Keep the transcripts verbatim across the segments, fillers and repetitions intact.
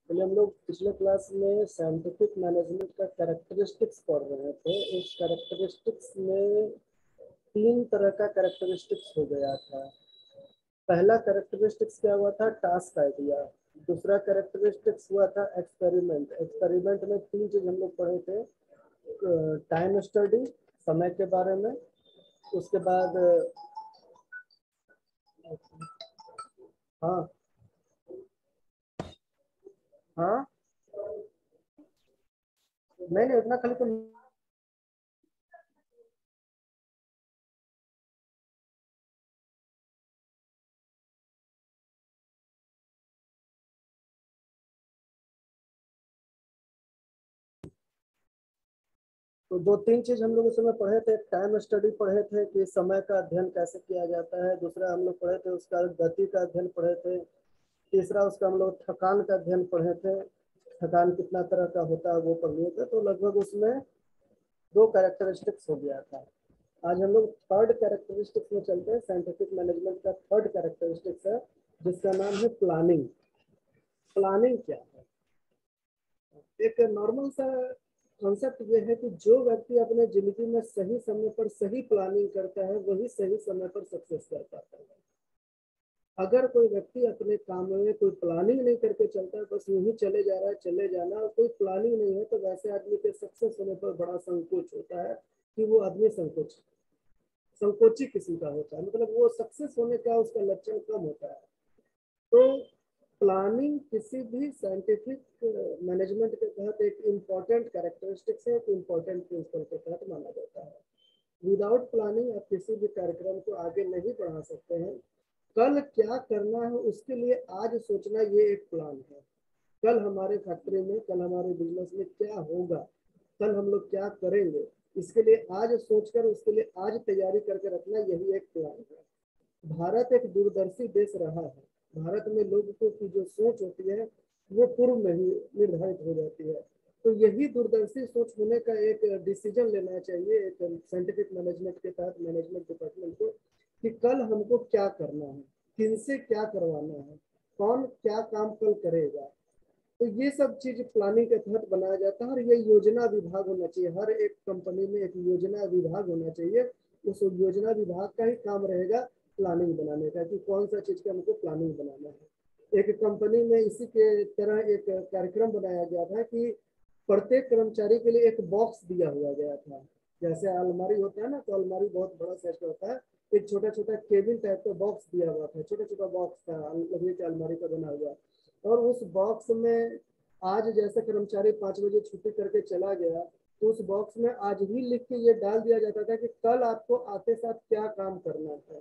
पहले हम लोग पिछले क्लास में साइंटिफिक मैनेजमेंट का कैरेक्टरिस्टिक्स पढ़ रहे थे। इस कैरेक्टरिस्टिक्स में तीन तरह का कैरेक्टरिस्टिक्स हो गया था। पहला कैरेक्टरिस्टिक्स क्या हुआ था? Task idea. दूसरा कैरेक्टरिस्टिक्स हुआ था एक्सपेरिमेंट। एक्सपेरिमेंट में तीन चीज हम लोग पढ़े थे, टाइम स्टडी, समय के बारे में। उसके बाद हाँ हाँ नहीं नहीं उतना खाली तो तो दो तीन चीज हम लोग उस समय पढ़े थे। टाइम स्टडी पढ़े थे कि समय का अध्ययन कैसे किया जाता है। दूसरा हम लोग पढ़े थे उसका गति का अध्ययन पढ़े थे। तीसरा उसका हम लोग थकान का अध्ययन पढ़े थे, थकान कितना तरह का होता है वो पढ़ लिए थे। तो लगभग उसमें दो कैरेक्टरिस्टिक्स हो गया था। आज हम लोग थर्ड कैरेक्टरिस्टिक्स में चलते हैं। साइंटिफिक मैनेजमेंट का थर्ड कैरेक्टरिस्टिक्स है जिसका नाम है प्लानिंग। प्लानिंग क्या है? एक नॉर्मल सा कॉन्सेप्ट ये है कि जो व्यक्ति अपने जिंदगी में सही समय पर सही प्लानिंग करता है वही सही समय पर सक्सेस कर पाता है। अगर कोई व्यक्ति अपने काम में कोई प्लानिंग नहीं करके चलता है, बस यूं ही चले जा रहा है, चले जाना, और कोई प्लानिंग नहीं है, तो वैसे आदमी के सक्सेस होने पर बड़ा संकोच होता है कि वो आदमी संकोच संकोची किस्म का होता है, मतलब वो सक्सेस होने का उसका लक्षण कम होता है। तो प्लानिंग किसी भी साइंटिफिक मैनेजमेंट के तहत एक इम्पॉर्टेंट कैरेक्टरिस्टिक्स है, एक इम्पॉर्टेंट प्रिंसिपल के तहत माना जाता है। विदाउट प्लानिंग आप किसी भी कार्यक्रम को आगे नहीं बढ़ा सकते हैं। कल क्या करना है उसके लिए आज सोचना ये एक प्लान है। कल हमारे फैक्ट्री में, कल हमारे बिजनेस में क्या होगा, कल हम लोग क्या करेंगे, इसके लिए आज सोचकर उसके लिए आज तैयारी करके रखना, यही एक प्लान है। भारत एक दूरदर्शी देश रहा है। भारत में लोगों की जो सोच होती है वो पूर्व में ही निर्धारित हो जाती है। तो यही दूरदर्शी सोच होने का एक डिसीजन लेना चाहिए एक साइंटिफिक मैनेजमेंट के तहत मैनेजमेंट डिपार्टमेंट को कि कल हमको क्या करना है, किनसे क्या करवाना है, कौन क्या काम कल करेगा। तो ये सब चीज प्लानिंग के तहत बनाया जाता है और ये योजना विभाग होना चाहिए। हर एक कंपनी में एक योजना विभाग होना चाहिए। उस योजना विभाग का ही काम रहेगा प्लानिंग बनाने का कि कौन सा चीज का हमको प्लानिंग बनाना है। एक कंपनी में इसी के तरह एक कार्यक्रम बनाया गया था कि प्रत्येक कर्मचारी के लिए एक बॉक्स दिया हुआ गया था। जैसे अलमारी होता है ना, तो अलमारी बहुत बड़ा साइज का होता है, एक छोटा छोटा केबिन टाइप का बॉक्स दिया हुआ था, छोटा छोटा बॉक्स था लकड़ी की अलमारी का बना हुआ। और उस बॉक्स में आज जैसे कर्मचारी पाँच बजे छुट्टी करके चला गया तो उस बॉक्स में आज ही लिख के ये डाल दिया जाता था कि कल आपको आते साथ क्या काम करना है।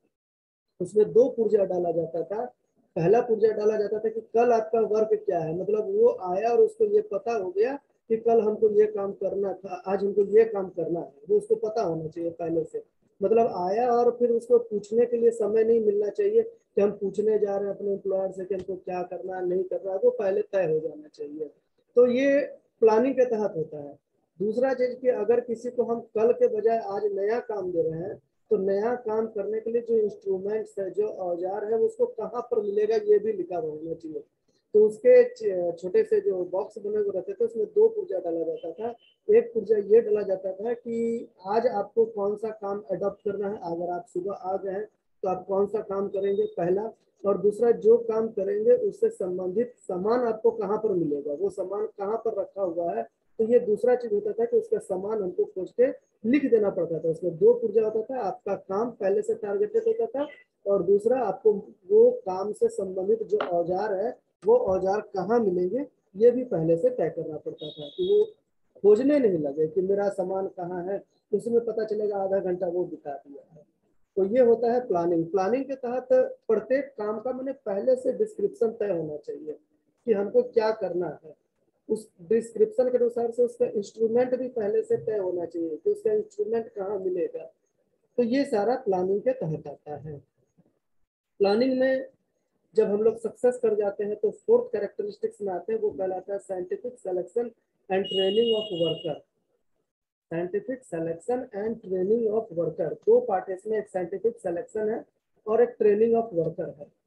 उसमें दो पुर्जा डाला जाता था। पहला पुर्जा डाला जाता था कि कल आपका वर्क क्या है, मतलब वो आया और उसको ये पता हो गया कि कल हमको ये काम करना था, आज हमको ये काम करना है, वो उसको पता होना चाहिए पहले से। मतलब आया और फिर उसको पूछने के लिए समय नहीं मिलना चाहिए कि हम पूछने जा रहे हैं अपने एम्प्लॉयर से कि हमको क्या करना है नहीं करना है, वो पहले तय हो जाना चाहिए। तो ये प्लानिंग के तहत होता है। दूसरा चीज कि अगर किसी को हम कल के बजाय आज नया काम दे रहे हैं तो नया काम करने के लिए जो इंस्ट्रूमेंट्स है, जो औजार है, उसको कहाँ पर मिलेगा ये भी लिखा होना चाहिए। तो उसके छोटे से जो बॉक्स बने हुए रहते थे उसमें दो पुर्जा डाला जाता था। एक पुर्जा ये डाला जाता था कि आज आपको कौन सा काम अडॉप्ट करना है, अगर आप सुबह आ गए हैं तो आप कौन सा काम करेंगे पहला, और दूसरा जो काम करेंगे उससे संबंधित सामान आपको कहाँ पर मिलेगा, वो सामान कहाँ पर रखा हुआ है। तो ये दूसरा चीज होता था कि उसका सामान हमको खोज के लिख देना पड़ता था। उसमें दो पुर्जा होता था, आपका काम पहले से टारगेटेड होता था और दूसरा आपको वो काम से संबंधित जो औजार है वो औजार कहाँ मिलेंगे ये भी पहले से तय करना पड़ता था कि वो खोजने नहीं लगे कि मेरा सामान कहाँ है, उसमें पता चलेगा आधा घंटा वो बिता दिया है। तो ये होता है प्लानिंग। प्लानिंग के तहत प्रत्येक काम का मैंने पहले से डिस्क्रिप्शन तय होना चाहिए कि हमको क्या करना है। उस डिस्क्रिप्शन के अनुसार से उसका इंस्ट्रूमेंट भी पहले से तय होना चाहिए कि उसका इंस्ट्रूमेंट कहाँ मिलेगा। तो ये सारा प्लानिंग के तहत आता है। प्लानिंग में जब हम लोग सक्सेस कर जाते हैं तो फोर्थ कैरेक्टरिस्टिक्स में आते हैं, वो कहलाता है scientific selection and training of worker. Scientific selection and training of worker, दो पार्ट है इसमें, एक साइंटिफिक सिलेक्शन है और एक ट्रेनिंग ऑफ वर्कर है।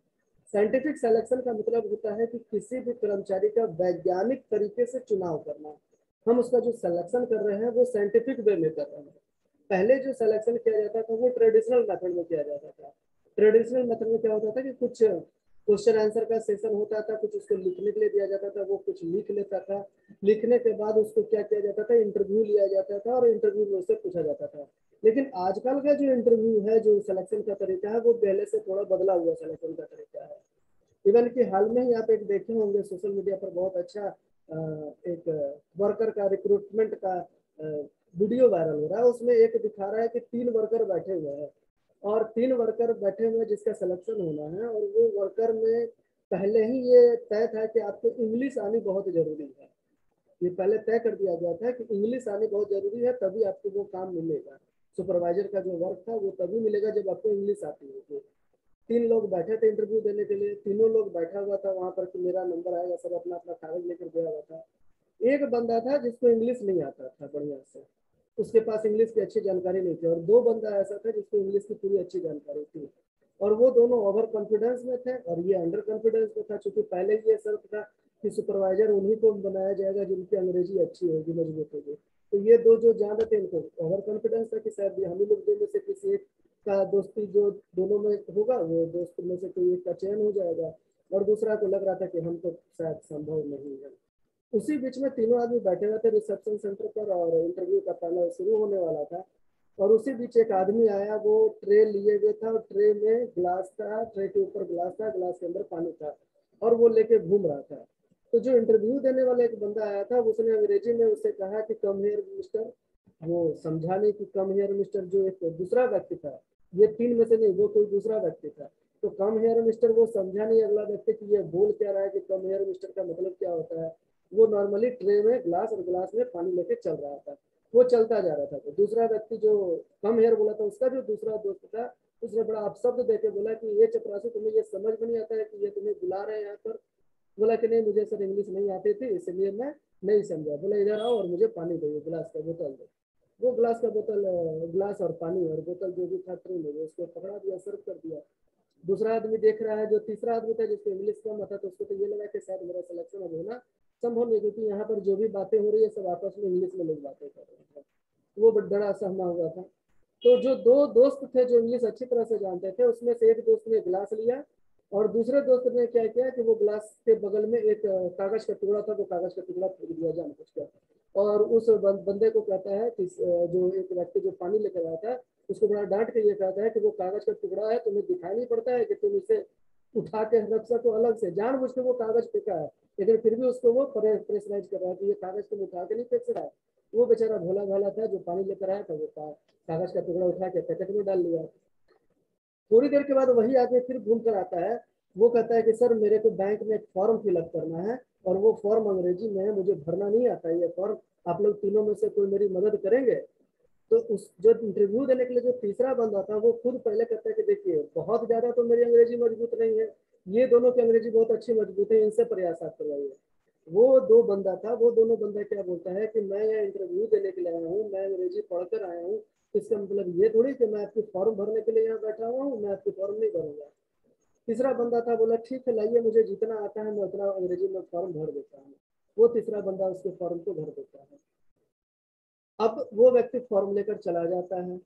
साइंटिफिक सिलेक्शन का मतलब होता है कि किसी भी कर्मचारी का वैज्ञानिक तरीके से चुनाव करना। हम उसका जो सिलेक्शन कर रहे हैं वो साइंटिफिक वे में कर रहे हैं। पहले जो सिलेक्शन किया जाता था वो ट्रेडिशनल मेथड में किया जाता था। ट्रेडिशनल मेथड में क्या होता था कि कुछ क्वेश्चन आंसर का सेशन होता था, कुछ उसको लिखने के लिए दिया जाता था, वो कुछ लिख लेता था। लिखने के बाद उसको क्या किया जाता था, इंटरव्यू लिया जाता था और इंटरव्यू में उससे पूछा जाता था। लेकिन आजकल का जो इंटरव्यू है, जो सिलेक्शन का तरीका है, वो पहले से थोड़ा बदला हुआ सिलेक्शन का तरीका है। इवन कि हाल में ही आप एक देखे होंगे सोशल मीडिया पर बहुत अच्छा एक वर्कर का रिक्रूटमेंट का वीडियो वायरल हो रहा है। उसमें एक दिखा रहा है कि तीन वर्कर बैठे हुए हैं और तीन वर्कर बैठे हुए जिसका सिलेक्शन होना है, और वो वर्कर में पहले ही ये तय था कि आपको इंग्लिश आनी बहुत जरूरी है। ये पहले तय कर दिया गया था कि इंग्लिश आनी बहुत जरूरी है, तभी आपको वो काम मिलेगा। सुपरवाइजर का जो वर्क था वो तभी मिलेगा जब आपको इंग्लिश आती होगी। तीन लोग बैठे थे इंटरव्यू देने के लिए, तीनों लोग बैठा हुआ था वहां पर कि मेरा नंबर आएगा, सब अपना अपना कागज लेकर गया हुआ था। एक बंदा था जिसको इंग्लिश नहीं आता था बढ़िया से, उसके पास इंग्लिश की अच्छी जानकारी नहीं थी, और दो बंदा ऐसा था जिसको इंग्लिश की पूरी अच्छी जानकारी थी। और वो दोनों ओवर कॉन्फिडेंस में थे और ये अंडर कॉन्फिडेंस में था, क्योंकि पहले ये शर्त था कि सुपरवाइजर उन्हीं को बनाया जाएगा जिनकी अंग्रेजी अच्छी होगी, मजबूत होगी। तो ये दो जो जान रहे थे, इनको ओवर कॉन्फिडेंस था कि शायद हम ही लोग दो में से किसी एक का दोस्ती जो दोनों में होगा, वो दोस्त में से कोई एक का चयन हो जाएगा। और दूसरा को लग रहा था कि हम तो शायद संभव नहीं है। उसी बीच में तीनों आदमी बैठे हुए थे रिसेप्शन सेंटर पर और इंटरव्यू का पैनल शुरू होने वाला था। और उसी बीच एक आदमी आया, वो ट्रे लिए हुए था और ट्रे में ग्लास था, ट्रे के ऊपर ग्लास था, ग्लास के अंदर पानी था और वो लेके घूम रहा था। तो जो इंटरव्यू देने वाला एक बंदा आया था, उसने अंग्रेजी में उससे कहा कि कम हियर मिस्टर। वो समझा नहीं कि कम हियर मिस्टर जो एक दूसरा व्यक्ति था, ये तीन में से नहीं, वो कोई दूसरा व्यक्ति था। तो कम हेयर मिस्टर वो समझा नहीं अगला व्यक्ति कि ये बोल क्या रहा है, कि कम हेयर मिस्टर का मतलब क्या होता है। वो नॉर्मली ट्रे में ग्लास और ग्लास में पानी लेके चल रहा था, वो चलता जा रहा था। तो दूसरा व्यक्ति जो कम हेयर बोला था, उसका जो दूसरा दोस्त था, उसने बड़ा अपशब्द देके बोला कि ये चपरासी, तुम्हें ये समझ में नहीं आता है कि ये तुम्हें बुला रहे हैं यहाँ पर। बोला कि नहीं, मुझे सर इंग्लिश नहीं आती थी, इसलिए मैं नहीं समझा। बोला इधर आओ और मुझे पानी दो, गिलास का बोतल दो। वो ग्लास का बोतल, ग्लास और पानी और बोतल जो भी था ट्रे में, उसको पकड़ा दिया, सर्व कर दिया। दूसरा आदमी देख रहा है, जो तीसरा आदमी था जिसको इंग्लिश कम आता, तो उसको तो ये लगा कि शायद मेरा सिलेक्शन अब होना संभव नहीं, क्योंकि यहाँ पर जो भी बातें हो रही है सब आपस में इंग्लिश में लोग बातें कर रहे हैं। वो बड़ा सहमा हुआ था। तो जो दो दोस्त थे जो इंग्लिश अच्छी तरह से जानते थे, उसमें से एक दोस्त ने गिलास लिया और दूसरे दोस्त ने क्या किया कि वो गिलास के बगल में एक कागज का टुकड़ा था, वो कागज का टुकड़ा फेंक दिया जानबूझकर। और उस बंदे को कहता है कि जो एक व्यक्ति जो पानी लेकर आया था, उसको बड़ा डांट के ये कहता है कि वो कागज का टुकड़ा है, तुम्हें दिखाई नहीं पड़ता है कि तुम इसे उठा के रख सको अलग से। जानबूझ के वो कागज फेंका है, लेकिन फिर भी उसको वो प्रेशराइज कर रहा है कि ये कागज तुम उठा के नहीं फेंक सकता है। वो बेचारा भोला भाला था जो पानी लेकर आया था, वो कागज का टुकड़ा उठा के पैकेट में डाल लिया। थोड़ी देर के बाद वही आदमी फिर घूम कर आता है। वो कहता है कि सर मेरे को बैंक में एक फॉर्म फिलअप करना है और वो फॉर्म अंग्रेजी में है, मुझे भरना नहीं आता है ये फॉर्म, आप लोग तीनों में से कोई मेरी मदद करेंगे। तो उस जो इंटरव्यू देने के लिए जो तीसरा बंदा था, वो खुद पहले कहता है कि देखिए बहुत ज्यादा तो मेरी अंग्रेजी मजबूत नहीं है, ये दोनों की अंग्रेजी बहुत अच्छी मजबूत है, इनसे प्रयास आप करवाइए। वो दो बंदा था, वो दोनों बंदा क्या बोलता है कि मैं ये इंटरव्यू देने के लिए आया हूँ, मैं अंग्रेजी पढ़कर आया हूँ, इसका मतलब ये थोड़ी कि मैं आपकी फॉर्म भरने के लिए यहाँ बैठा हुआ हूँ, मैं आपकी फॉर्म नहीं भरूंगा। तीसरा बंदा था, बोला ठीक है लाइए, मुझे जितना आता है मैं उतना अंग्रेजी में फॉर्म भर देता हूँ। वो तीसरा बंदा उसके फॉर्म को भर देता है। अब वो व्यक्ति फॉर्म लेकर चला जाता है।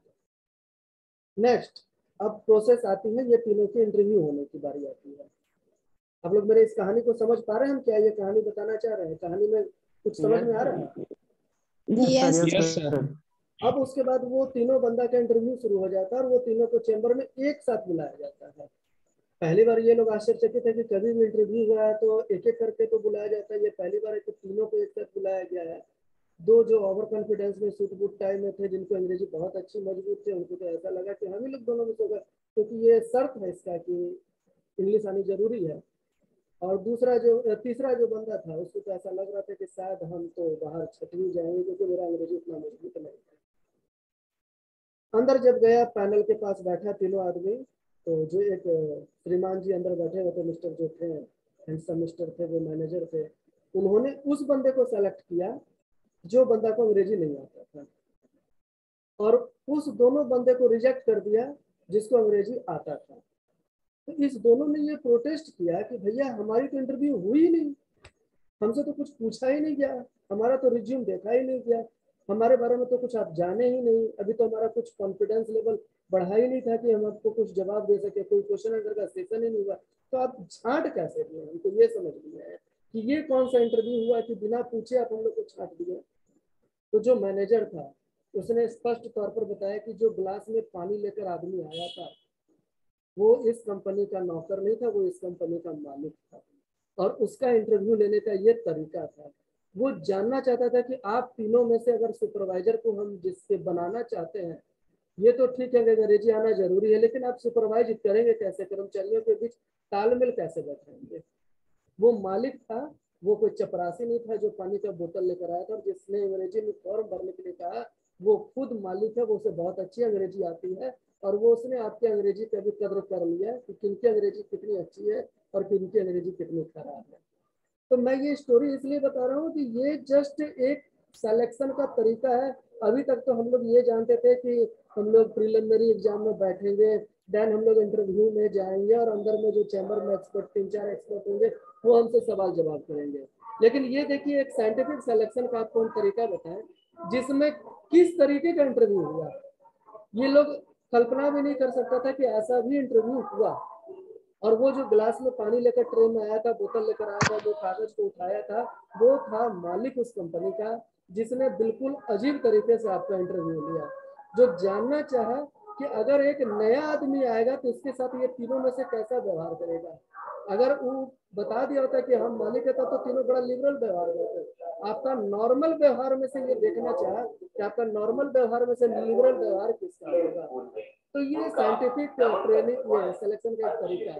नेक्स्ट, अब प्रोसेस आती है, ये तीनों की इंटरव्यू होने की बारी आती है। आप लोग मेरे इस कहानी को समझ पा रहे हैं, हम क्या ये कहानी बताना चाह रहे हैं, कहानी में कुछ समझ में आ रहा है? Yes yes sir. अब उसके बाद वो तीनों बंदा का इंटरव्यू शुरू हो जाता है और वो तीनों को चैम्बर में एक साथ बुलाया जाता है। पहली बार ये लोग आश्चर्यचकित है कि कभी भी इंटरव्यू हुआ है तो एक एक करके तो बुलाया जाता है, ये पहली बार है कि तीनों को एक साथ बुलाया गया है। दो जो ओवर कॉन्फिडेंस में सूट बूट टाइम में थे, जिनको अंग्रेजी बहुत अच्छी मजबूत थे, उनको तो ऐसा लगा कि हम ही लोग दोनों में से होगा, क्योंकि ये शर्त है इसका कि इंग्लिश आनी जरूरी है। और दूसरा जो तीसरा जो बंदा था, उसको तो ऐसा लग रहा था कि शायद हम तो बाहर छटवी जाएंगे, क्योंकि मेरा अंग्रेजी उतना मजबूत नहीं है। अंदर जब गया, पैनल के पास बैठा तीनों आदमी, तो जो एक श्रीमान जी अंदर बैठे हुए थे, मिस्टर जो थे, हैंडसम मिस्टर थे, वो मैनेजर थे, उन्होंने उस बंदे को सेलेक्ट किया जो बंदा को अंग्रेजी नहीं आता था, और उस दोनों बंदे को रिजेक्ट कर दिया जिसको अंग्रेजी आता था। तो इस दोनों ने ये प्रोटेस्ट किया कि भैया हमारी तो इंटरव्यू हुई ही नहीं, हमसे तो कुछ पूछा ही नहीं गया, हमारा तो रिज्यूम देखा ही नहीं गया, हमारे बारे में तो कुछ आप जाने ही नहीं, अभी तो हमारा कुछ कॉन्फिडेंस लेवल बढ़ा ही नहीं था कि हम आपको कुछ जवाब दे सके, कोई क्वेश्चन आंसर का सेशन ही नहीं हुआ, तो आप छांट कैसे दिए? हमको ये समझ नहीं आया कि ये कौन सा इंटरव्यू हुआ कि बिना पूछे आप हम लोग को छांट दिए। तो जो मैनेजर था उसने स्पष्ट तौर पर बताया कि जो ग्लास में पानी लेकर आदमी आया था वो इस कंपनी का नौकर नहीं था, वो इस कंपनी का मालिक था, और उसका इंटरव्यू लेने का ये तरीका था। वो जानना चाहता था कि आप तीनों में से अगर सुपरवाइजर को हम जिससे बनाना चाहते हैं, ये तो ठीक है अंग्रेजी आना जरूरी है, लेकिन आप सुपरवाइज करेंगे कैसे, कर्मचारियों के बीच तालमेल कैसे बैठाएंगे? वो मालिक था, वो कोई चपरासी नहीं था जो पानी का बोतल लेकर आया था, और जिसने अंग्रेजी में फॉर्म भरने के लिए कहा वो खुद मालिक है, वो उसे बहुत अच्छी अंग्रेजी आती है, और वो उसने आपकी अंग्रेजी का भी कद्र कर लिया कि किनकी अंग्रेजी कितनी अच्छी है और किनकी अंग्रेजी कितनी खराब है। तो मैं ये स्टोरी इसलिए बता रहा हूँ कि ये जस्ट एक सिलेक्शन का तरीका है। अभी तक तो हम लोग ये जानते थे कि हम लोग प्रिलिमिनरी एग्जाम में बैठेंगे, देन हम लोग इंटरव्यू में जाएंगे, और अंदर में जो चैम्बर में एक्सपर्ट तीन चार एक्सपर्ट होंगे वो हमसे सवाल जवाब करेंगे। लेकिन ये देखिए एक साइंटिफिक सिलेक्शन का आपको तरीका बताएं जिसमें किस तरीके का इंटरव्यू हुआ। ये लोग कल्पना भी नहीं कर सकता था कि ऐसा भी इंटरव्यू हुआ। और वो जो गिलास में पानी लेकर ट्रे में आया था, बोतल लेकर आया था, जो कागज को उठाया था, वो था मालिक उस कंपनी का, जिसने बिल्कुल अजीब तरीके से आपका इंटरव्यू लिया, जो जानना चाहा कि अगर एक नया आदमी आएगा तो इसके साथ ये तीनों में से कैसा व्यवहार करेगा। अगर वो बता दिया होता कि हम मालिक है तो तीनों बड़ा लिबरल व्यवहार करते। आपका नॉर्मल व्यवहार में से ये देखना चाहा कि आपका नॉर्मल व्यवहार में से लिबरल व्यवहार किसका होगा। तो ये साइंटिफिक ट्रेनिंग सिलेक्शन का एक तरीका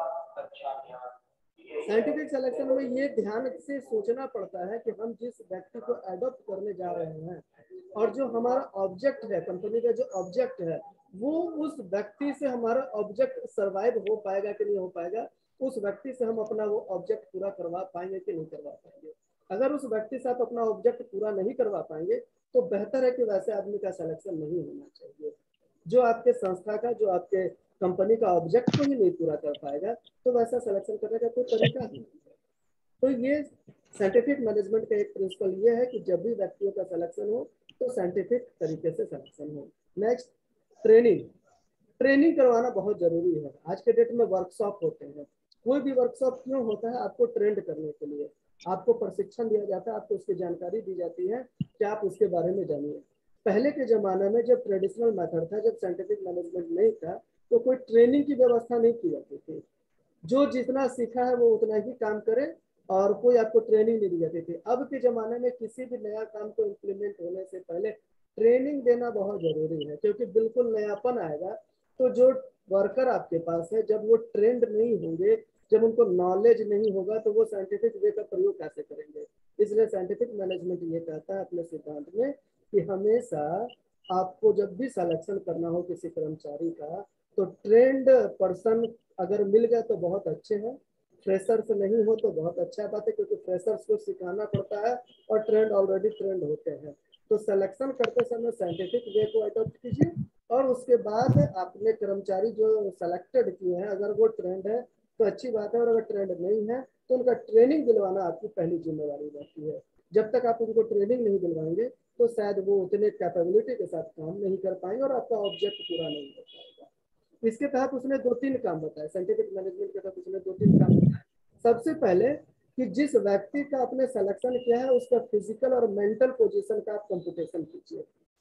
है। साइंटिफिक सिलेक्शन में ये ध्यान से सोचना पड़ता है कि हम जिस व्यक्ति को एडॉप्ट करने जा रहे हैं और जो हमारा ऑब्जेक्ट है, कंपनी का जो ऑब्जेक्ट है, वो उस व्यक्ति से हमारा ऑब्जेक्ट सर्वाइव हो पाएगा कि नहीं हो पाएगा, उस व्यक्ति से हम अपना वो ऑब्जेक्ट पूरा करवा पाएंगे कि नहीं करवा पाएंगे। अगर उस व्यक्ति से आप अपना ऑब्जेक्ट पूरा नहीं करवा पाएंगे तो बेहतर है कि वैसे आदमी का सिलेक्शन नहीं होना चाहिए। जो आपके संस्था का, जो आपके कंपनी का ऑब्जेक्ट को ही नहीं पूरा कर पाएगा तो वैसा सिलेक्शन करने का कोई तरीका नहीं है। तो ये साइंटिफिक मैनेजमेंट का एक प्रिंसिपल ये है कि जब भी व्यक्तियों का सिलेक्शन हो तो साइंटिफिक तरीके से सिलेक्शन हो। Next, training. ट्रेनिंग करवाना बहुत जरूरी है। आज के डेट में वर्कशॉप होते हैं। कोई भी वर्कशॉप क्यों होता है? आपको ट्रेंड करने के लिए, आपको प्रशिक्षण दिया जाता है, आपको उसकी जानकारी दी जाती है कि आप उसके बारे में जानिए। पहले के जमाने में जब ट्रेडिशनल मेथड था, जब साइंटिफिक मैनेजमेंट नहीं था, तो कोई ट्रेनिंग की व्यवस्था नहीं की जाती थी। जो जितना सीखा है वो उतना ही काम करे और कोई आपको ट्रेनिंग नहीं दी जाती थी। अब के जमाने में किसी भी नया काम को इम्प्लीमेंट होने से पहले ट्रेनिंग देना बहुत जरूरी है, क्योंकि बिल्कुल नयापन आएगा तो जो वर्कर आपके पास है, जब वो ट्रेंड नहीं होंगे, जब उनको नॉलेज नहीं होगा, तो वो साइंटिफिक वे का प्रयोग कैसे करेंगे। इसलिए साइंटिफिक मैनेजमेंट ये कहता है अपने सिद्धांत में कि हमेशा आपको जब भी सिलेक्शन करना हो किसी कर्मचारी का, तो ट्रेंड पर्सन अगर मिल गया तो बहुत अच्छे हैं, फ्रेशर्स नहीं हो तो बहुत अच्छा बात है, क्योंकि फ्रेशर्स को सिखाना पड़ता है और ट्रेंड ऑलरेडी ट्रेंड होते हैं। तो सिलेक्शन करते समय साइंटिफिक वे को अडॉप्ट कीजिए, और उसके बाद अपने कर्मचारी जो सेलेक्टेड किए हैं अगर वो ट्रेंड है तो अच्छी बात है, और अगर ट्रेंड नहीं है तो उनका ट्रेनिंग दिलवाना आपकी पहली जिम्मेवारी रहती है। जब तक आप उनको ट्रेनिंग नहीं दिलवाएंगे तो शायद वो उतने कैपेबिलिटी के साथ काम नहीं कर पाएंगे और आपका ऑब्जेक्ट पूरा नहीं हो पाएगा। इसके तहत उसने दो तीन काम बताए, साइंटिफिक मैनेजमेंट के तहत उसने दो तीन काम बताए। सबसे पहले कि जिस व्यक्ति का आपने सिलेक्शन किया है उसका फिजिकल और मेंटल पोजीशन का आप कंप्यूटेशन कीजिए।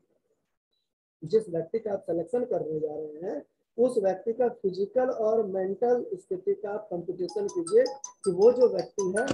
जिस व्यक्ति का आप सिलेक्शन करने जा रहे हैं उस व्यक्ति का फिजिकल और मेंटल स्थिति का आप कंप्यूटेशन कीजिए कि वो जो व्यक्ति है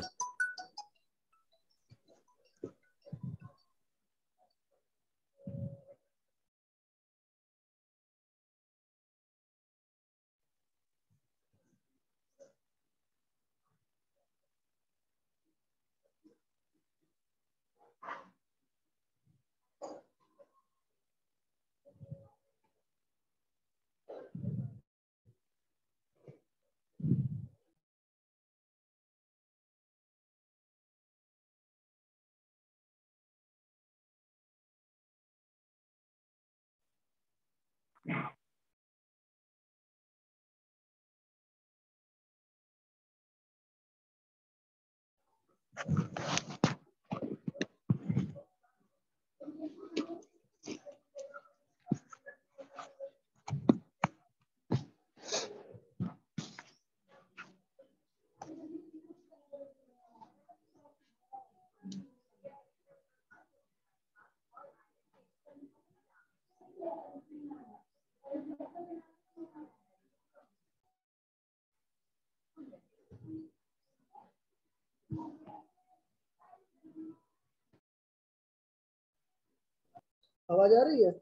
आवाज आ रही है?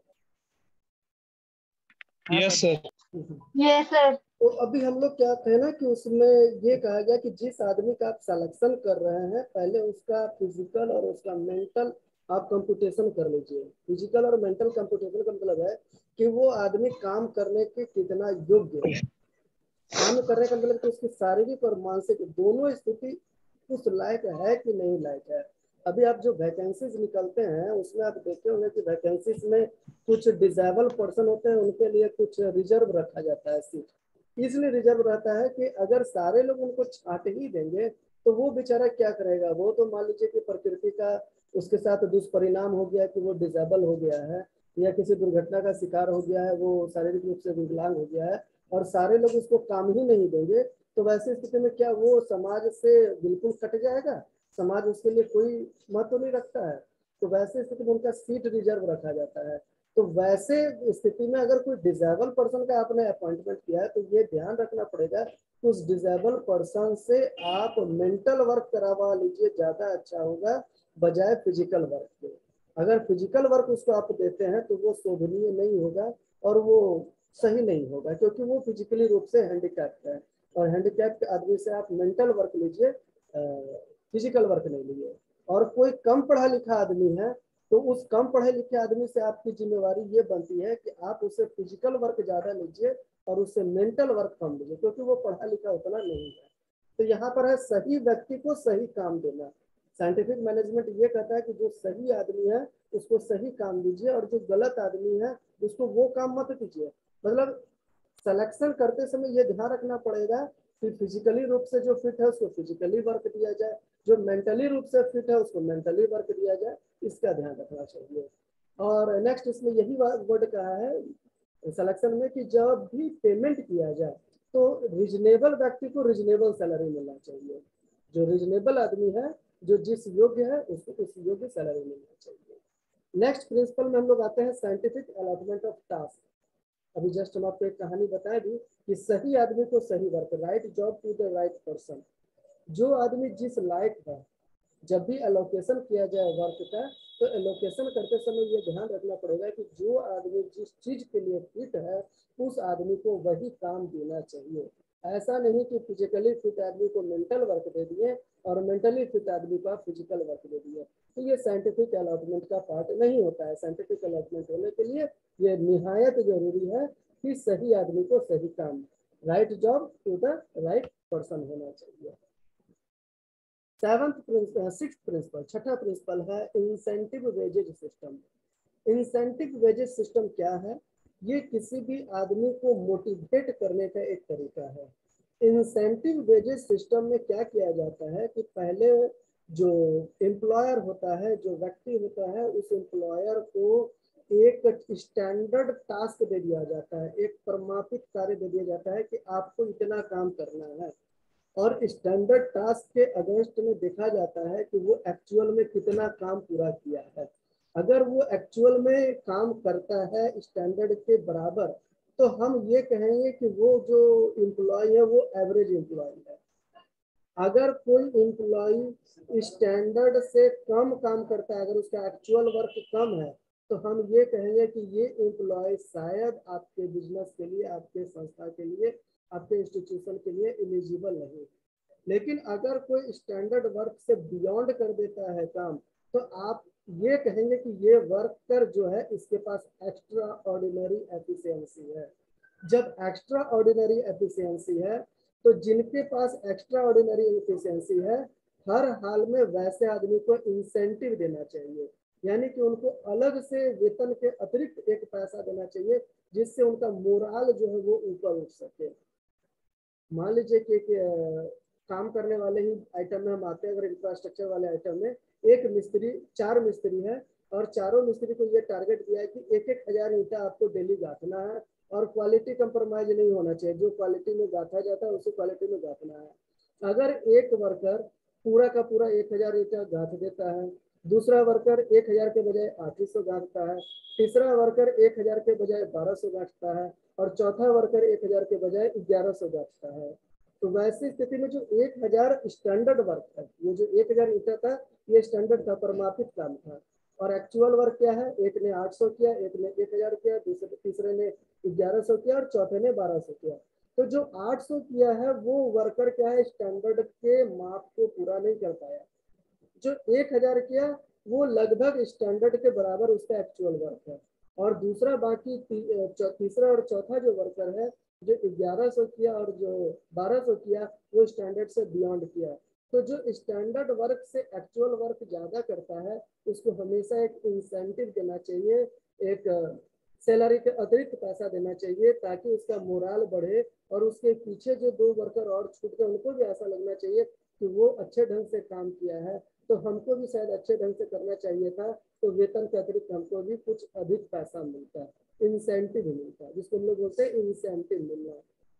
Yes sir. Yes sir. तो अभी हम लोग क्या थे ना कि उसमें ये कहा गया कि जिस आदमी का आप सिलेक्शन कर रहे हैं पहले उसका फिजिकल और उसका मेंटल आप कंप्यूटेशन कर लीजिए। फिजिकल और मेंटल कंप्यूटेशन का मतलब है कि वो आदमी काम करने के कितना योग्य है। काम करने का मतलब कि उसकी शारीरिक और मानसिक दोनों स्थिति उस लायक है कि नहीं लायक है। अभी आप जो वैकेंसीज निकलते हैं उसमें आप देखे होंगे कि वैकेंसीज में कुछ डिसेबल पर्सन होते हैं, उनके लिए कुछ रिजर्व रखा जाता है सीट। इसलिए रिजर्व रहता है कि अगर सारे लोग उनको छाट ही देंगे तो वो बेचारा क्या करेगा। वो तो मान लीजिए कि प्रकृति का उसके साथ दुष्परिणाम हो गया कि वो डिसेबल हो गया है या किसी दुर्घटना का शिकार हो गया है, वो शारीरिक रूप से विकलांग हो गया है और सारे लोग उसको काम ही नहीं देंगे, तो वैसे स्थिति में क्या वो समाज से बिल्कुल कट जाएगा? समाज उसके लिए कोई महत्व नहीं रखता है। तो वैसे स्थिति में उनका सीट रिजर्व रखा जाता है। तो वैसे स्थिति में अगर कोई डिसेबल पर्सन का आपने अपॉइंटमेंट किया है तो ये ध्यान रखना पड़ेगा कि उस डिसेबल पर्सन से आप मेंटल वर्क करवा लीजिए, ज्यादा अच्छा होगा बजाय फिजिकल वर्क के। अगर फिजिकल वर्क उसको आप देते हैं तो वो शोभनीय नहीं होगा और वो सही नहीं होगा, क्योंकि वो फिजिकली रूप से हैंडीकैप्ट है और हैंडीकैप्ट आदमी से आप मेंटल वर्क लीजिए, फिजिकल वर्क नहीं लीजिए। और कोई कम पढ़ा लिखा आदमी है तो उस कम पढ़े लिखे आदमी से आपकी जिम्मेवारी ये बनती है कि आप उसे फिजिकल वर्क ज्यादा लीजिए और उससे मेंटल वर्क कम लीजिए, क्योंकि वो पढ़ा लिखा उतना नहीं है। तो यहाँ पर है सही व्यक्ति को सही काम देना। साइंटिफिक मैनेजमेंट ये कहता है कि जो सही आदमी है उसको सही काम दीजिए और जो गलत आदमी है उसको वो काम मत दीजिए। मतलब सिलेक्शन करते समय ये ध्यान रखना पड़ेगा कि फिजिकली रूप से जो फिट है उसको फिजिकली वर्क दिया जाए, जो मेंटली रूप से फिट है उसको मेंटली वर्क दिया जाए, इसका ध्यान रखना चाहिए। और नेक्स्ट इसमें यही वर्ड कहा है सिलेक्शन में कि जब भी पेमेंट किया जाए तो रिजनेबल व्यक्ति को रिजनेबल सैलरी मिलना चाहिए। जो रिजनेबल आदमी है, जो जिस योग्य है उसको उस योग्य सैलरी मिलना चाहिए। नेक्स्ट प्रिंसिपल में हम लोग आते हैं साइंटिफिक अलॉटमेंट ऑफ टास्क। अभी जस्ट हम आपको एक कहानी बताए दी कि सही आदमी को सही work, right job to the right person. जो आदमी जिस लायक है, जब भी एलोकेशन किया जाए वर्क का तो एलोकेशन करते समय ये ध्यान रखना पड़ेगा कि जो आदमी जिस चीज के लिए फिट है उस आदमी को वही काम देना चाहिए। ऐसा नहीं कि फिजिकली फिट आदमी को मेंटल वर्क दे दिए और मेंटली फिट आदमी को फिजिकल वर्क दे दिए, तो ये साइंटिफिक अलॉटमेंट का पार्ट नहीं होता है। साइंटिफिक अलॉटमेंट होने के लिए ये निहायत जरूरी है कि सही आदमी को सही काम, right job to the right person होना चाहिए। सेवंथ प्रिंसिपल, सिक्स प्रिंसिपल, छठा प्रिंसिपल है incentive wages system. Incentive wages system क्या है? ये किसी भी आदमी को मोटिवेट करने का एक तरीका है। इंसेंटिव वेजेज सिस्टम में क्या किया जाता है कि पहले जो एम्प्लॉयर होता है, जो व्यक्ति होता है, उस एम्प्लॉयर को एक स्टैंडर्ड टास्क दे दिया जाता है, एक प्रमापित कार्य दे दिया जाता है कि आपको इतना काम करना है और स्टैंडर्ड टास्क के अगेंस्ट में देखा जाता है कि वो एक्चुअल में कितना काम पूरा किया है। अगर वो एक्चुअल में काम करता है स्टैंडर्ड के बराबर तो हम ये कहेंगे कि वो जो एम्प्लॉय है वो एवरेज एम्प्लॉय है। अगर कोई एम्प्लॉय स्टैंडर्ड से कम काम करता है, अगर उसका एक्चुअल वर्क कम है, तो हम ये कहेंगे कि ये एम्प्लॉय शायद आपके बिजनेस के लिए, आपके संस्था के लिए, आपके इंस्टीट्यूशन के लिए एलिजिबल नहीं। लेकिन अगर कोई स्टैंडर्ड वर्क से बियॉन्ड कर देता है काम, तो आप ये कहेंगे कि ये वर्कर जो है इसके पास एक्स्ट्रा ऑर्डिनरी एफिशिएंसी है। जब एक्स्ट्रा ऑर्डिनरी एफिशिएंसी है तो जिनके पास एक्स्ट्रा ऑर्डिनरी एफिशिएंसी है हर हाल में वैसे आदमी को इंसेंटिव देना चाहिए, यानी कि उनको अलग से वेतन के अतिरिक्त एक पैसा देना चाहिए जिससे उनका मोराल जो है वो ऊपर उठ सके। मान लीजिए कि काम करने वाले ही आइटम में हम आते हैं। अगर इंफ्रास्ट्रक्चर वाले आइटम में एक मिस्त्री, चार मिस्त्री है और चारों मिस्त्री को ये टारगेट दिया है कि एक एक हजार ईंटा आपको डेली गाथना है और क्वालिटी कंप्रोमाइज नहीं होना चाहिए। जो क्वालिटी में गाथा जाता है उसी क्वालिटी में गाथना है। अगर एक वर्कर पूरा का पूरा एक हजार ईंटा गाथ देता है, दूसरा वर्कर एक हजार के बजाय आठ सौ गांठता है, तीसरा वर्कर एक हजार के बजाय बारह सौ गांठता है और चौथा वर्कर एक हजार के बजाय ग्यारह सौ गांठता है। तो वैसी स्थिति में जो एक हजार स्टैंडर्ड वर्क है, ये जो एक हजार ईंटा था ये स्टैंडर्ड था, परमापित काम था। और एक्चुअल वर्क क्या है, एक ने आठ सौ किया, एक ने एक हजार किया, दूसरे तीसरे ने ग्यारह सौ किया और चौथे ने बारह सौ किया। तो जो आठ सौ किया है वो वर्कर क्या है, स्टैंडर्ड के माप को पूरा नहीं कर पाया। जो एक हजार किया वो लगभग स्टैंडर्ड के बराबर उसका एक्चुअल वर्क है। और दूसरा बाकी ती, तीसरा और चौथा जो वर्कर है जो ग्यारह सौ किया और जो बारह सौ किया वो स्टैंडर्ड से बियॉन्ड किया। तो जो स्टैंडर्ड वर्क से एक्चुअल वर्क ज्यादा करता है उसको हमेशा एक इंसेंटिव देना चाहिए, एक सैलरी के अतिरिक्त पैसा देना चाहिए ताकि उसका मोराल बढ़े और उसके पीछे जो दो वर्कर और छूट गए उनको भी ऐसा लगना चाहिए कि वो अच्छे ढंग से काम किया है, तो हमको भी शायद अच्छे ढंग से करना चाहिए था, तो वेतन के अतिरिक्त हमको भी कुछ अधिक पैसा मिलता है, इंसेंटिव मिलता है, जिसको हम लोग बोलते हैं इंसेंटिव मिलना।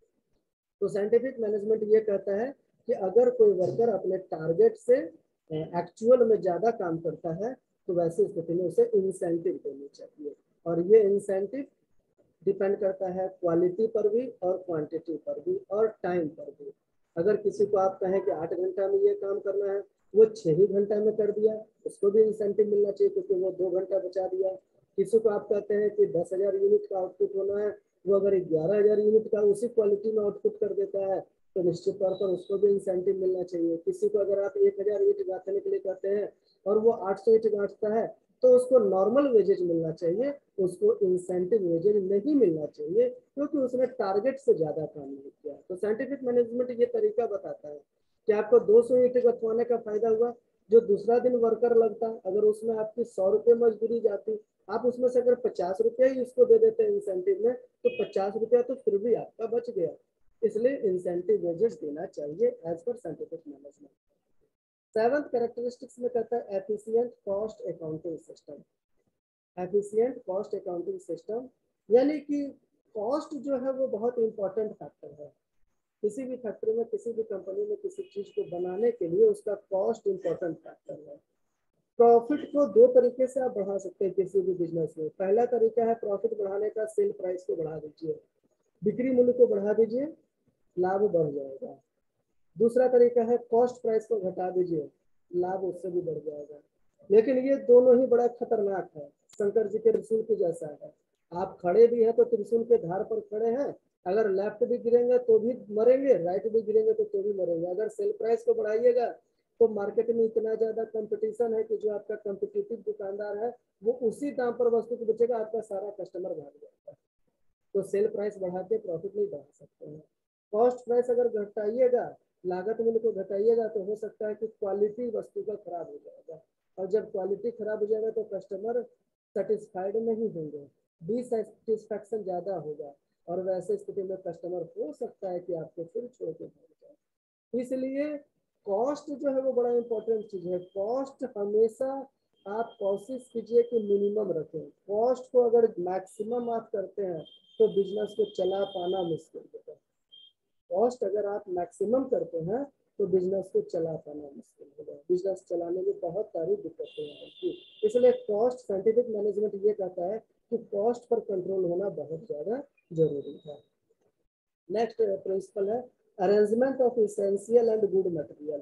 तो साइंटिफिक मैनेजमेंट ये कहता है कि अगर कोई वर्कर अपने टारगेट से एक्चुअल में ज्यादा काम करता है तो वैसी स्थिति में उसे इंसेंटिव देनी चाहिए। और ये इंसेंटिव डिपेंड करता है क्वालिटी पर भी और क्वांटिटी पर भी और टाइम पर भी। अगर किसी को आप कहें कि आठ घंटा में ये काम करना है, वो छह ही घंटा में कर दिया, उसको भी इंसेंटिव मिलना चाहिए क्योंकि वो दो घंटा बचा दिया। किसी को आप कहते हैं कि दस हजार यूनिट का आउटपुट होना है, वो अगर ग्यारह हजार यूनिट का उसी क्वालिटी में आउटपुट कर देता है तो निश्चित तौर पर उसको भी इंसेंटिव मिलना चाहिए। किसी को अगर आप एक हजार ईंट गांथने के लिए कहते हैं और वो आठ सौ ईंट गांठता है तो उसको नॉर्मल वेजेज मिलना चाहिए, उसको इंसेंटिव वेजेज नहीं मिलना चाहिए क्योंकि उसने टारगेट से ज्यादा काम नहीं किया। तो साइंटिफिक मैनेजमेंट ये तरीका बताता है कि आपको दो सौ ईंट गथवाने का फायदा हुआ, जो दूसरा दिन वर्कर लगता अगर उसमें आपकी सौ रुपये मजदूरी जाती, आप उसमें से अगर पचास रुपया ही उसको दे देते हैं इंसेंटिव में तो पचास रुपया तो फिर भी आपका बच गया। इसलिए इंसेंटिव वेजेस देना चाहिए as per scientific management. Seventh characteristics में कहता है efficient cost accounting system. Efficient cost accounting system यानी कि कॉस्ट जो है वो बहुत इंपॉर्टेंट फैक्टर है। किसी भी फैक्ट्री में, किसी भी कंपनी में किसी चीज को बनाने के लिए उसका कॉस्ट इंपॉर्टेंट फैक्टर है। प्रॉफिट को दो तरीके से आप बढ़ा सकते हैं किसी भी बिजनेस में। पहला तरीका है प्रॉफिट बढ़ाने का, सेल प्राइस को बढ़ा दीजिए, बिक्री मूल्य को बढ़ा दीजिए, लाभ बढ़ जाएगा। दूसरा तरीका है कॉस्ट प्राइस को घटा दीजिए, लाभ उससे भी बढ़ जाएगा। लेकिन ये दोनों ही बड़ा खतरनाक है, शंकर जी के त्रिशूल के जैसा है। आप खड़े भी हैं तो त्रिशूल के धार पर खड़े हैं, अगर लेफ्ट भी गिरेंगे तो भी मरेंगे, राइट भी गिरेंगे तो तो भी मरेंगे। अगर सेल प्राइस को बढ़ाइएगा तो मार्केट में इतना ज्यादा कंपटीशन है कि जो आपका कॉम्पिटिटिव दुकानदार है वो उसी दाम पर वस्तु को बेचेगा, आपका सारा कस्टमर भाग जाएगा। तो सेल प्राइस बढ़ा के प्रॉफिट नहीं बढ़ा सकते हैं। कॉस्ट प्राइस अगर घटाइएगा, लागत मूल्य को घटाइएगा तो हो सकता है कि क्वालिटी वस्तु का खराब हो जाएगा, और जब क्वालिटी खराब हो जाएगा तो कस्टमर सेटिस्फाइड नहीं होंगे, डिससेटिस्फैक्शन ज्यादा होगा और वैसे स्थिति में कस्टमर हो सकता है कि आपको फिर छोड़ के भाग जाए। इसलिए कॉस्ट जो है वो बड़ा इंपॉर्टेंट चीज है। कॉस्ट हमेशा आप कोशिश कीजिए कि मिनिमम रखें। कॉस्ट को अगर मैक्सिमम आप करते हैं तो बिजनेस को चला पाना मुश्किल होगा। कॉस्ट अगर आप मैक्सिमम करते हैं तो बिजनेस को चला पाना मुश्किल होगा, बिजनेस चलाने में बहुत सारी दिक्कतें आएंगी। इसलिए कॉस्ट, साइंटिफिक मैनेजमेंट ये कहता है कि कॉस्ट पर कंट्रोल होना बहुत ज्यादा जरूरी है। नेक्स्ट प्रिंसिपल है arrangement of essential and good material.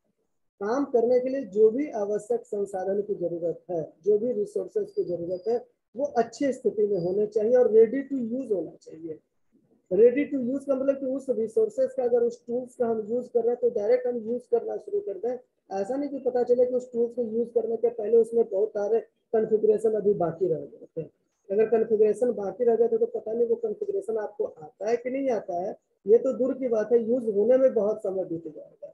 काम करने के लिए जो भी आवश्यक संसाधन की जरूरत है, जो भी रिसोर्सेज की जरूरत है वो अच्छी स्थिति में होने चाहिए और रेडी टू यूज होना चाहिए। रेडी टू यूज का मतलब कि उस रिसोर्सेज का, अगर उस टूल्स का हम यूज कर रहे हैं तो डायरेक्ट हम यूज करना शुरू कर दें। ऐसा नहीं कि पता चले कि उस टूल्स को यूज करने के पहले उसमें बहुत सारे कॉन्फ़िगरेशन अभी बाकी रह गए थे। अगर कॉन्फ़िगरेशन बाकी रह गए थे तो पता नहीं वो कॉन्फ़िगरेशन आपको आता है कि नहीं आता है, ये तो दूर की बात है, यूज होने में बहुत समय बीत जाएगा।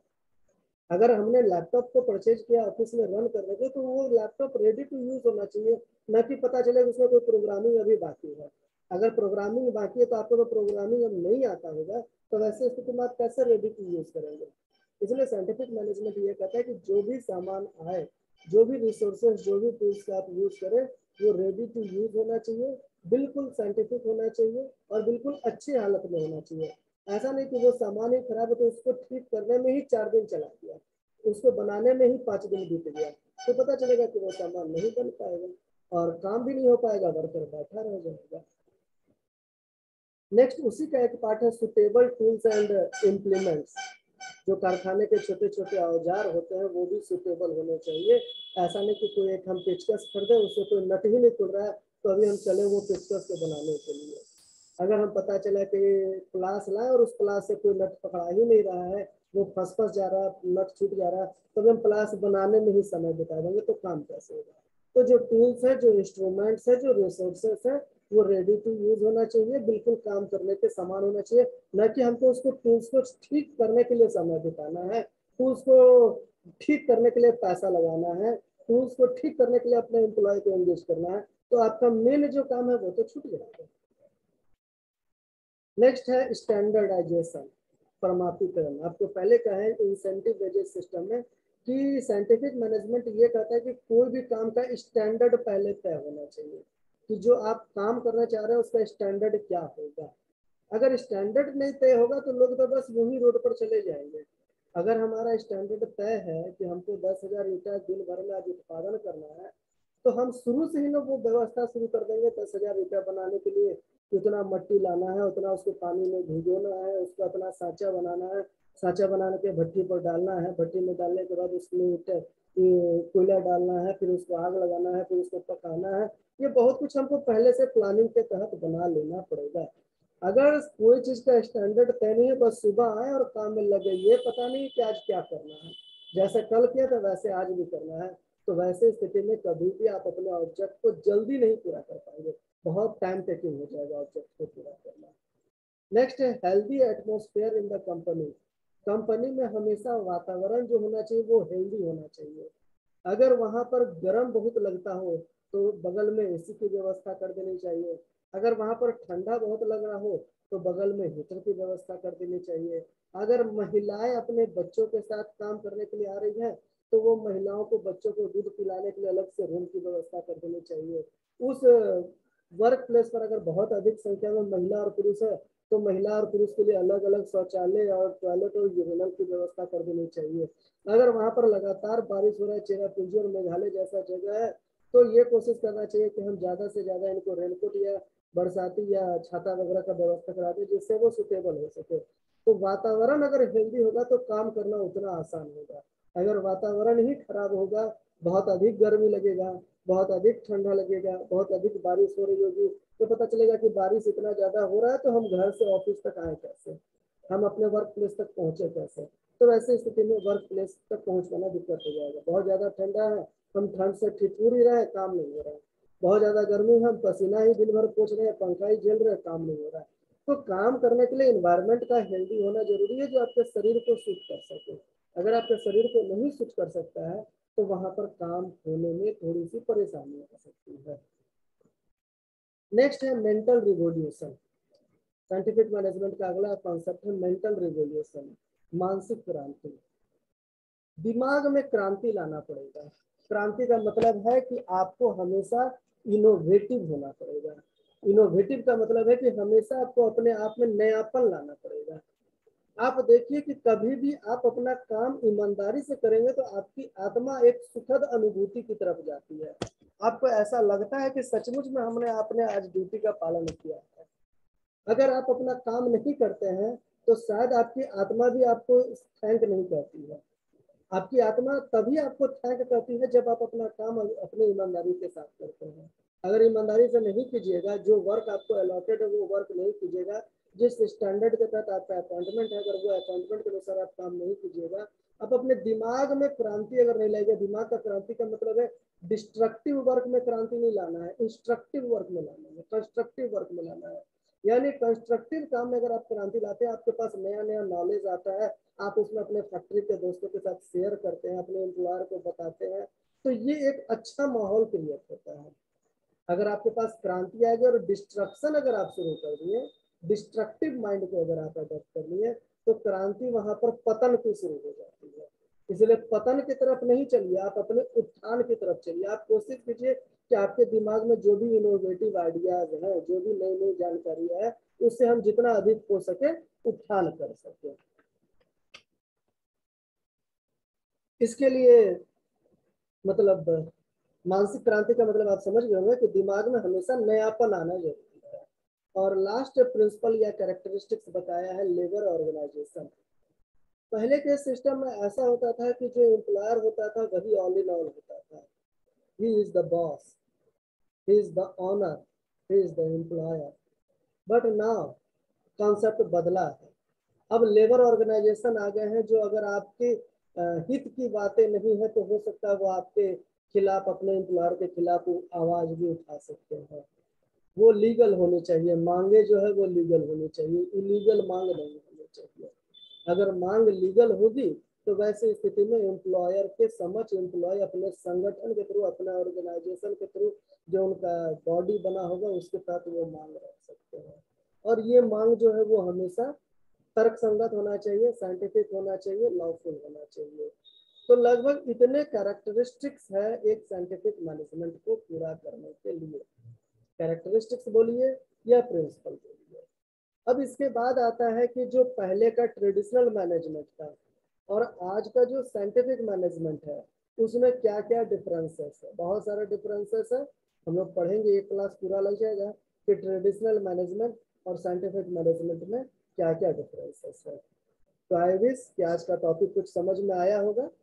अगर हमने लैपटॉप को परचेज किया, ऑफिस में रन कर रहे थे, तो वो लैपटॉप रेडी टू यूज होना चाहिए, न कि पता चले उसमें कोई प्रोग्रामिंग अभी बाकी है। अगर प्रोग्रामिंग बाकी है तो आपको तो प्रोग्रामिंग अब नहीं आता होगा, तो वैसे स्थिति में आप कैसे रेडी टू यूज करेंगे। इसलिए साइंटिफिक मैनेजमेंट ये कहता है कि जो भी सामान आए, जो भी रिसोर्सेज, जो भी टूल्स का आप यूज करें, वो रेडी टू यूज होना चाहिए, बिल्कुल साइंटिफिक होना चाहिए और बिल्कुल अच्छी हालत में होना चाहिए। ऐसा नहीं कि वो सामान ही खराब है तो उसको ठीक करने में ही चार दिन चला गया, उसको बनाने में ही पाँच दिन बीत गया, तो पता चलेगा कि वो सामान नहीं बन पाएगा और काम भी नहीं हो पाएगा, वर्कर बैठा रह जाएगा। नेक्स्ट उसी का एक पार्ट है सुटेबल टूल्स एंड इम्प्लीमेंट्स। जो कारखाने के छोटे छोटे औजार होते हैं वो भी सुटेबल होने चाहिए। ऐसा नहीं कि कोई एक हम पेचकस खरीदे, उससे कोई नट ही नहीं खुल रहा है तो अभी हम चले वो पेचकस को बनाने के लिए। अगर हम पता चला कि प्लास लाए और उस प्लास से कोई नट पकड़ा ही नहीं रहा है, वो फंस फंस जा रहा है, नट छूट जा रहा है, तो हम प्लास बनाने में ही समय बिता देंगे तो काम कैसे होगा। तो जो टूल्स है, जो इंस्ट्रूमेंट्स है, जो रिसोर्सेस है, वो रेडी टू यूज होना चाहिए, बिल्कुल काम करने के समान होना चाहिए। न कि हमको उसको टूल्स को ठीक करने के लिए समय बिताना है, टूल्स को ठीक करने के लिए पैसा लगाना है, टूल्स को ठीक करने के लिए अपने एम्प्लॉय को एंगेज करना है, तो आपका मेन जो काम है वो तो छूट जाएगा। नेक्स्ट है स्टैंडर्डाइजेशन, परमापीकरण। आपको पहले कहा है इंसेंटिव वेजेस सिस्टम में कि साइंटिफिक मैनेजमेंट ये कहता है कि कोई भी काम का स्टैंडर्ड पहले तय होना चाहिए कि जो आप काम करना चाह रहे हैं उसका स्टैंडर्ड क्या होगा। अगर स्टैंडर्ड नहीं तय होगा तो लोग तो बस वही रोड पर चले जाएंगे। अगर हमारा स्टैंडर्ड तय है कि हमको दस हजार ईटा दिन भर में आज उत्पादन करना है, तो हम शुरू से ही लोग वो व्यवस्था शुरू कर देंगे दस हजार ईटा बनाने के लिए उतना मट्टी लाना है, उतना उसको पानी में भिगोना है, उसका अपना सांचा बनाना है, सांचा बनाने के भट्टी पर डालना है, भट्टी में डालने के बाद उसमें कोयला डालना है, फिर उसको आग लगाना है, फिर उसको पकाना है। ये बहुत कुछ हमको पहले से प्लानिंग के तहत बना लेना पड़ेगा। अगर कोई चीज का स्टैंडर्ड तय नहीं है, बस सुबह आए और काम में लगे, ये पता नहीं कि आज क्या करना है, जैसे कल किया था वैसे आज भी करना है, तो वैसे स्थिति में कभी भी आप अपने ऑब्जेक्ट को जल्दी नहीं पूरा कर पाएंगे, बहुत टाइम टेकिंग हो जाएगा ऑब्जेक्ट को पूरा करना। नेक्स्ट है healthy atmosphere in the company. Company में हमेशा वातावरण जो होना चाहिए वो हेल्दी होना चाहिए। अगर वहां पर गर्म बहुत लगता हो तो बगल में एसी की व्यवस्था कर देनी चाहिए। अगर वहां पर ठंडा बहुत लग रहा हो तो बगल में हीटर की व्यवस्था कर देनी चाहिए। अगर महिलाएं अपने बच्चों के साथ काम करने के लिए आ रही हैं तो वो महिलाओं को बच्चों को दूध पिलाने के लिए अलग से रूम की व्यवस्था कर देनी चाहिए। उस वर्क प्लेस पर अगर बहुत अधिक संख्या में महिला और पुरुष है तो महिला और पुरुष के लिए अलग अलग शौचालय और टॉयलेट और यूरिनल की व्यवस्था कर देनी चाहिए। अगर वहां पर लगातार बारिश हो रहा है, चेरापूंजी और मेघालय जैसा जगह है, तो ये कोशिश करना चाहिए कि हम ज्यादा से ज्यादा इनको रेनकोट या बरसाती या छाता वगैरह का व्यवस्था करा दें जिससे वो सुटेबल हो सके। तो वातावरण अगर हेल्दी होगा तो काम करना उतना आसान होगा। अगर वातावरण ही खराब होगा, बहुत अधिक गर्मी लगेगा, बहुत अधिक ठंडा लगेगा, बहुत अधिक बारिश हो रही होगी, तो पता चलेगा कि बारिश इतना ज्यादा हो रहा है तो हम घर से ऑफिस तक आए कैसे, हम अपने वर्क प्लेस तक पहुंचे कैसे। तो वैसे स्थिति में वर्क प्लेस तक पहुंचना दिक्कत हो जाएगा। बहुत ज्यादा ठंडा है, हम ठंड से ठिठुर ही रहे, काम नहीं हो रहा है। बहुत ज्यादा गर्मी है, हम पसीना ही दिन भर पोंछ रहे हैं, पंखा ही झेल रहे हैं, काम नहीं हो रहा है। तो काम करने के लिए एनवायरनमेंट का हेल्दी होना जरूरी है जो आपके शरीर को सूट कर सके। अगर आपके शरीर को नहीं सूट कर सकता है तो वहां पर काम होने में थोड़ी सी परेशानी हो सकती है। नेक्स्ट है मेंटल रिवोल्यूशन। साइंटिफिक मैनेजमेंट का अगला कॉन्सेप्ट है मेंटल रिवोल्यूशन, मानसिक क्रांति। दिमाग में क्रांति लाना पड़ेगा। क्रांति का मतलब है कि आपको हमेशा इनोवेटिव होना पड़ेगा। इनोवेटिव का मतलब है कि हमेशा आपको अपने आप में नयापन लाना पड़ेगा। आप देखिए कि कभी भी आप अपना काम ईमानदारी से करेंगे तो आपकी आत्मा एक सुखद अनुभूति की तरफ जाती है। आपको ऐसा लगता है कि सचमुच में हमने आपने आज ड्यूटी का पालन किया है। अगर आप अपना काम नहीं करते हैं तो शायद आपकी आत्मा भी आपको थैंक नहीं कहती है। आपकी आत्मा तभी आपको थैंक कहती है जब आप अपना काम अपनी ईमानदारी के साथ करते हैं। अगर ईमानदारी से नहीं कीजिएगा, जो वर्क आपको अलॉटेड है वो वर्क नहीं कीजिएगा, जिस स्टैंडर्ड के तहत आपका अपॉइंटमेंट है अगर वो अपॉइंटमेंट के अनुसार आप काम नहीं कीजिएगा, आप अपने दिमाग में क्रांति अगर नहीं लाएगा। दिमाग का क्रांति का मतलब है डिस्ट्रक्टिव वर्क में क्रांति नहीं लाना है, इंस्ट्रक्टिव वर्क में लाना है, कंस्ट्रक्टिव वर्क में लाना है। यानी कंस्ट्रक्टिव काम में अगर आप क्रांति लाते हैं, आपके पास नया नया नॉलेज आता है, आप उसमें अपने फैक्ट्री के दोस्तों के साथ शेयर करते हैं, अपने एम्प्लॉयर को बताते हैं, तो ये एक अच्छा माहौल क्रिएट होता है। अगर आपके पास क्रांति आएगी और डिस्ट्रक्शन अगर आप शुरू कर दिए, डिस्ट्रक्टिव माइंड को अगर आप अडॉप्ट कर लिए, तो क्रांति वहां पर पतन की शुरू हो जाती है। इसलिए पतन की तरफ नहीं चलिए, आप अपने उत्थान की तरफ चलिए। आप कोशिश कीजिए कि आपके दिमाग में जो भी इनोवेटिव आइडियाज है, जो भी नई नई जानकारी है, उससे हम जितना अधिक हो सके उत्थान कर सके। इसके लिए मतलब मानसिक क्रांति का मतलब आप समझ गए होंगे कि दिमाग में हमेशा नयापन आना जरूरी है। और लास्ट प्रिंसिपल या कैरेक्टरिस्टिक्स बताया है लेबर ऑर्गेनाइजेशन। पहले के सिस्टम में ऐसा होता था कि जो एम्प्लॉयर होता था वही ऑल इन ऑल होता था। He is the boss, he is the owner, he is the employer. But now concept बदला है। अब लेबर ऑर्गेनाइजेशन आ गए हैं, जो अगर आपके हित की बातें नहीं है तो हो सकता है वो आपके खिलाफ, अपने एम्प्लॉयर के खिलाफ आवाज भी उठा सकते हैं। वो लीगल होनी चाहिए, मांगे जो है वो लीगल होनी चाहिए, इलीगल मांग नहीं होनी चाहिए। अगर मांग लीगल होगी तो वैसे स्थिति में एम्प्लॉयर के समक्ष एम्प्लॉय अपने संगठन के थ्रू, अपने ऑर्गेनाइजेशन के थ्रू, जो उनका बॉडी बना होगा उसके साथ वो मांग रख सकते हैं। और ये मांग जो है वो हमेशा तर्क संगत होना चाहिए, साइंटिफिक होना चाहिए, लॉफुल होना चाहिए। तो लगभग इतने कैरेक्टरिस्टिक्स है एक साइंटिफिक मैनेजमेंट को पूरा करने के लिए। कैरेक्टरिस्टिक्स बोलिए या प्रिंसिपल बोलिए। अब इसके बाद आता है कि जो पहले का ट्रेडिशनल मैनेजमेंट था और आज का जो साइंटिफिक मैनेजमेंट है उसमें क्या क्या डिफरेंसेस है। बहुत सारे डिफरेंसेस है, हम लोग पढ़ेंगे, एक क्लास पूरा लग जाएगा कि ट्रेडिशनल मैनेजमेंट और साइंटिफिक मैनेजमेंट में क्या क्या डिफरेंसेस है। तो आई विश कि आज का टॉपिक कुछ समझ में आया होगा।